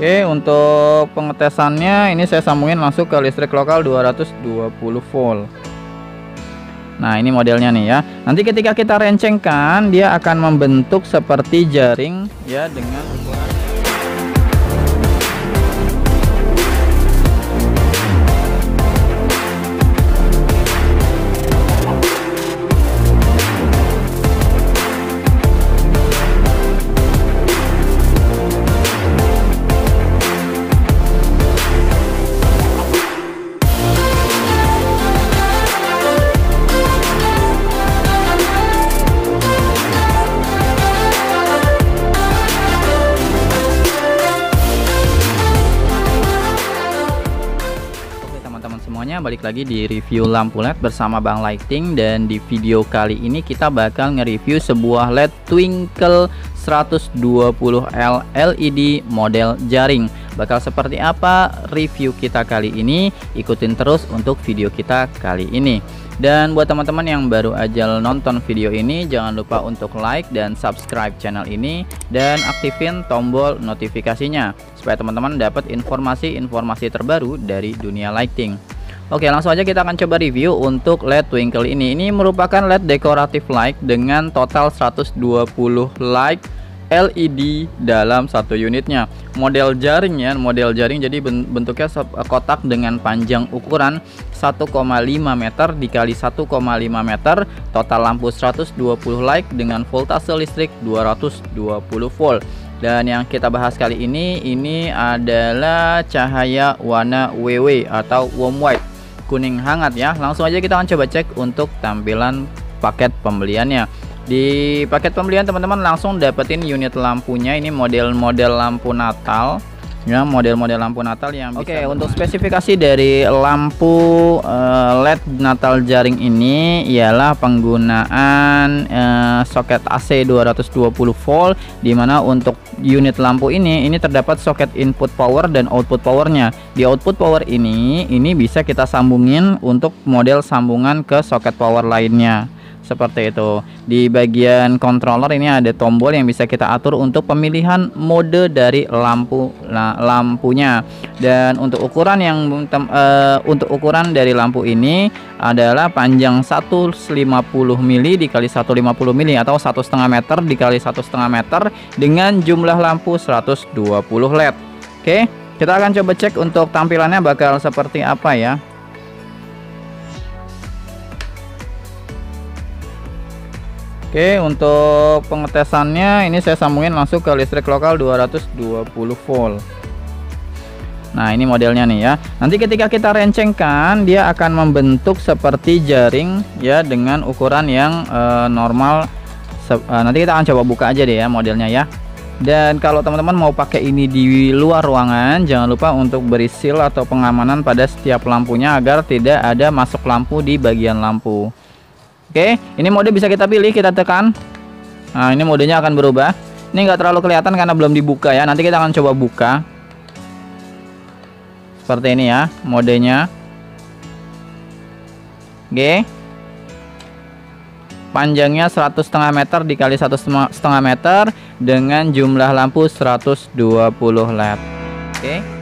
Oke, untuk pengetesannya ini saya sambungin langsung ke listrik lokal 220 volt. Nah, ini modelnya nih ya. Nanti ketika kita rencengkan, dia akan membentuk seperti jaring ya dengan ukuran. Semuanya balik lagi di review lampu LED bersama Bang Lighting, dan di video kali ini kita bakal nge-review sebuah LED twinkle 120L LED model jaring. Bakal seperti apa review kita kali ini? Ikutin terus untuk video kita kali ini. Dan buat teman-teman yang baru aja nonton video ini, jangan lupa untuk like dan subscribe channel ini dan aktifin tombol notifikasinya supaya teman-teman dapat informasi-informasi terbaru dari dunia lighting. Oke, langsung aja kita akan coba review untuk LED twinkle ini. Ini merupakan LED dekoratif light dengan total 120 light LED dalam satu unitnya. Model jaringnya, jadi bentuknya kotak dengan panjang ukuran 1,5 meter dikali 1,5 meter. Total lampu 120 light dengan voltase listrik 220 volt. Dan yang kita bahas kali ini adalah cahaya warna WW atau warm white, kuning hangat ya. Langsung aja kita akan coba cek untuk tampilan paket pembeliannya. Di paket pembelian teman-teman langsung dapetin unit lampunya. Ini model-model lampu Natal ya, model-model lampu Natal yang bisa. Oke, untuk spesifikasi dari lampu LED Natal jaring ini ialah penggunaan soket AC 220 volt, dimana untuk unit lampu ini terdapat soket input power dan output powernya. Di output power ini bisa kita sambungin untuk model sambungan ke soket power lainnya. Seperti itu. Di bagian controller ini ada tombol yang bisa kita atur untuk pemilihan mode dari lampunya. Dan untuk ukuran dari lampu ini adalah panjang 150 mili dikali 150 mili atau 1,5 meter dikali 1,5 meter dengan jumlah lampu 120 LED. Oke, kita akan coba cek untuk tampilannya bakal seperti apa ya. Oke, untuk pengetesannya ini saya sambungin langsung ke listrik lokal 220 volt. Nah, ini modelnya nih ya. Nanti ketika kita rencengkan, dia akan membentuk seperti jaring ya dengan ukuran yang normal. Nanti kita akan coba buka aja deh ya modelnya ya. Dan kalau teman-teman mau pakai ini di luar ruangan, jangan lupa untuk beri seal atau pengamanan pada setiap lampunya agar tidak ada masuk lampu di bagian lampu. Oke, ini mode bisa kita pilih, kita tekan. Nah, ini modenya akan berubah. Ini nggak terlalu kelihatan karena belum dibuka ya. Nanti kita akan coba buka. Seperti ini ya modenya. Oke. Panjangnya 1,5 meter dikali 1,5 meter dengan jumlah lampu 120 LED. Oke.